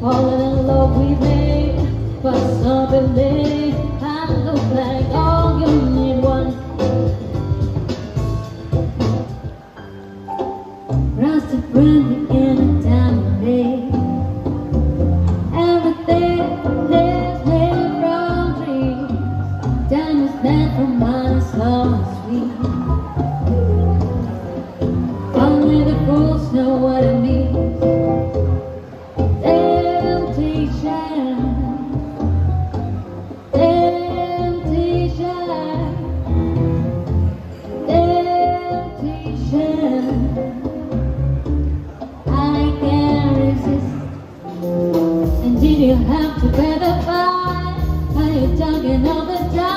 falling in love with me, but someday I look like all you need one. Rusted brandy in a diamond day. Everything is made from dreams. Diamonds made from mine, so sweet. Only the fools know what it means. Temptation, temptation, temptation. I can't resist. And did you have to pay the fine? Are you talking all the time?